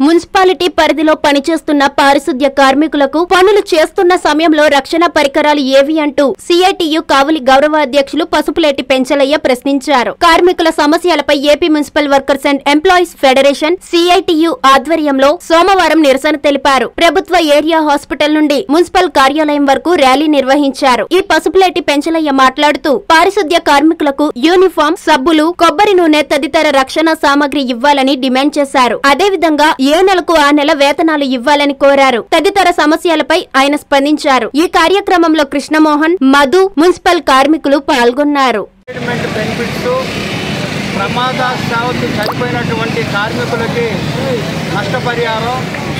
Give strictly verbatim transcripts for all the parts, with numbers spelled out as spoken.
Municipality పరిధిలో పనిచేస్తున్న పారిశుద్ధ్య కార్మికులకు పనులు చేస్తున్న సమయంలో రక్షణ పరికరాలు ఏవి అంటూ సిఐటియు కావలి గౌరవ అధ్యక్షులు పసుపులేటి పెంచలయ్య ప్రశ్నించారు. కార్మికుల సమస్యలపై AP municipal workers and employees federation CITU ఆధ్వర్యంలో సోమవారం నిరసన తెలిపారు. ప్రభుత్వ ఏరియా హాస్పిటల్ నుండి మున్సిపల్ కార్యాలయం వరకు ర్యాలీ నిర్వహించారు. ఈ పసుపులేటి పెంచలయ్య మాట్లాడుతూ పారిశుద్ధ్య కార్మికులకు యూనిఫామ్, సబ్బులు, కొబ్బరి నూనె తదితర రక్షణ సామగ్రి ఇవ్వాలని డిమాండ్ చేశారు. అదేవిధంగా ఏ నెలకు ఆ నెల వేతనాలు ఇవ్వాలని కోరారు. తదితర సమస్యలపై ఆయన స్పందించారు. ఈ కార్యక్రమంలో కృష్ణమోహన్, మధు, మున్సిపల్ కార్మికులు పాల్గొన్నారు. ప్రమాదవశాత్తు చనిపోయినటువంటి కార్మికులకి నష్టపరిహారం,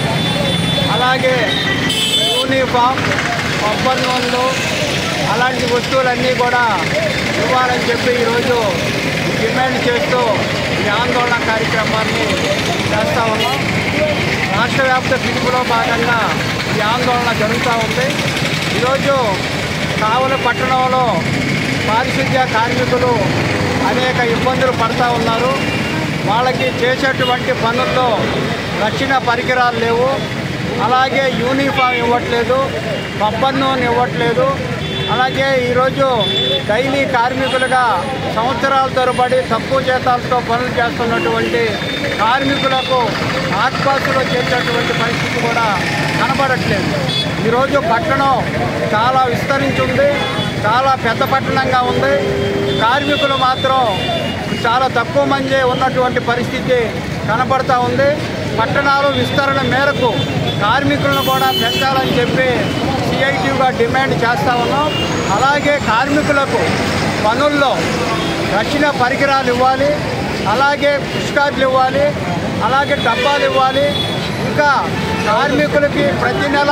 అలాగే యూనిఫామ్, కొబ్బరి నూనెలు అలాంటి వస్తువులన్నీ కూడా ఇవ్వాలని చెప్పి ఈరోజు డిమాండ్ చేస్తూ ఈ ఆందోళన కార్యక్రమాన్ని చేస్తూ ఉన్నాం. రాష్ట్ర వ్యాప్త పిలుపులో భాగంగా ఈ ఆందోళన జరుగుతూ ఉంది. ఈరోజు కావలి పట్టణంలో పారిశుద్ధ్య కార్మికులు అనేక ఇబ్బందులు పడుతూ ఉన్నారు. వాళ్ళకి చేసేటువంటి పనుల్లో రక్షణ పరికరాలు లేవు, అలాగే యూనిఫామ్ ఇవ్వట్లేదు, కొబ్బరి నూనె ఇవ్వట్లేదు. అలాగే ఈరోజు డైలీ కార్మికులుగా సంవత్సరాల తరబడి తక్కువ జీతాలతో పనులు చేస్తున్నటువంటి కార్మికులకు ఆత్మహత్యలో చేసేటువంటి పరిస్థితి కూడా కనబడట్లేదు. ఈరోజు పట్టణం చాలా విస్తరించి ఉంది, చాలా పెద్ద పట్టణంగా ఉంది. కార్మికులు మాత్రం చాలా తక్కువ మంది ఉన్నటువంటి పరిస్థితి కనబడుతూ ఉంది. పట్టణాలు విస్తరణ మేరకు కార్మికులను కూడా పెంచాలని చెప్పి సిఐటిగా డిమాండ్ చేస్తూ ఉన్నాం. అలాగే కార్మికులకు పనుల్లో రక్షణ పరికరాలు ఇవ్వాలి, అలాగే పుష్ కార్డులు ఇవ్వాలి, అలాగే డబ్బాలు ఇవ్వాలి. ఇంకా కార్మికులకి ప్రతి నెల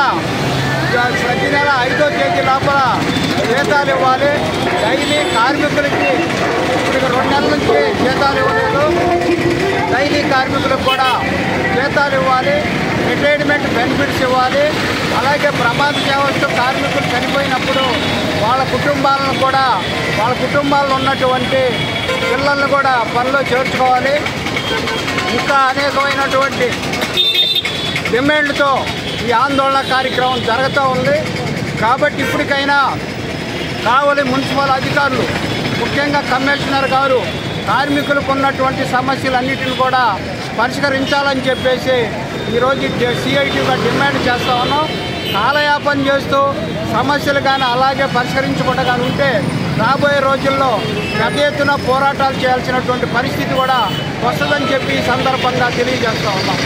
ప్రతి నెల ఐదో తేదీ లోపల జీతాలు ఇవ్వాలి. డైలీ కార్మికులకి ఇప్పుడు రెండు నెలల నుంచి జీతాలు ఇవ్వలేదు. డైలీ కార్మికులకు కూడా జీతాలు ఇవ్వాలి, రిటైర్మెంట్ బెనిఫిట్స్ ఇవ్వాలి. అలాగే ప్రమాదవశాత్తు కార్మికులు చనిపోయినప్పుడు వాళ్ళ కుటుంబాలను కూడా వాళ్ళ కుటుంబాల్లో ఉన్నటువంటి పిల్లలను కూడా పనిలో చేర్చుకోవాలి. ఇంకా అనేకమైనటువంటి డిమాండ్తో ఈ ఆందోళన కార్యక్రమం జరుగుతూ ఉంది. కాబట్టి ఇప్పటికైనా కావలి మున్సిపల్ అధికారులు, ముఖ్యంగా కమిషనర్ గారు కార్మికులకు ఉన్నటువంటి సమస్యలన్నిటిని కూడా పరిష్కరించాలని చెప్పేసి ఈరోజు సిఐటిగా డిమాండ్ చేస్తూ ఉన్నాం. కాలయాపన చేస్తూ సమస్యలు కానీ అలాగే పరిష్కరించకుండా కానీ ఉంటే రాబోయే రోజుల్లో పెద్ద ఎత్తున పోరాటాలు చేయాల్సినటువంటి పరిస్థితి కూడా వస్తుందని చెప్పి ఈ సందర్భంగా తెలియజేస్తూ ఉన్నాం.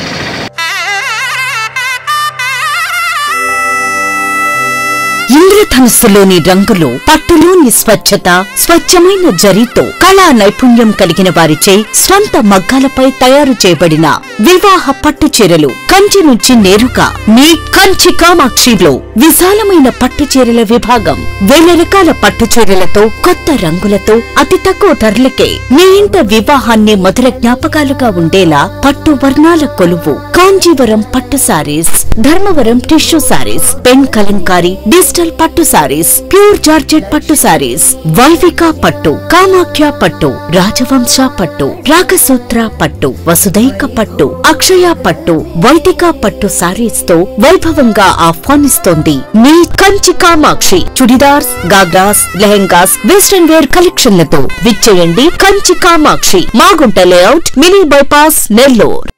ఇంద్రధనుస్సులోని రంగులు, పట్టులోని స్వచ్ఛత, స్వచ్ఛమైన జరీతో కళా నైపుణ్యం కలిగిన వారిచే స్వంత మగ్గాలపై తయారు చేయబడిన వివాహ పట్టు చీరలు కంచి నుంచి నేరుగా మీ కంచి కామాక్షిలో విశాలమైన పట్టు చీరల విభాగం. వేల రకాల పట్టు చీరలతో, కొత్త రంగులతో అతి తక్కువ ధరలకే మీ ఇంట వివాహాన్ని మధుర జ్ఞాపకాలుగా ఉండేలా పట్టు వర్ణాల కొలువు కాంజీవరం పట్టు sarees, Dharmavaram tissue sarees, pen Kalamkari, digital పట్టు సారీస్, ప్యూర్ జార్జెట్ పట్టు సారీస్, వైవిక పట్టు, కామాఖ్య పట్టు, రాజవంశ పట్టు, రాగసూత్ర పట్టు, వసుదైక పట్టు, అక్షయ పట్టు, వైదిక పట్టు సారీస్ తో వైభవంగా ఆహ్వానిస్తోంది మీ కంచి కామాక్షి. చుడిదార్స్, గాగ్రాస్, లెహెంగాస్, వెస్టర్న్ వేర్ కలెక్షన్లతో విచ్చేయండి Kanchi Kamakshi, Magunta layout, mini bypass, Nellore.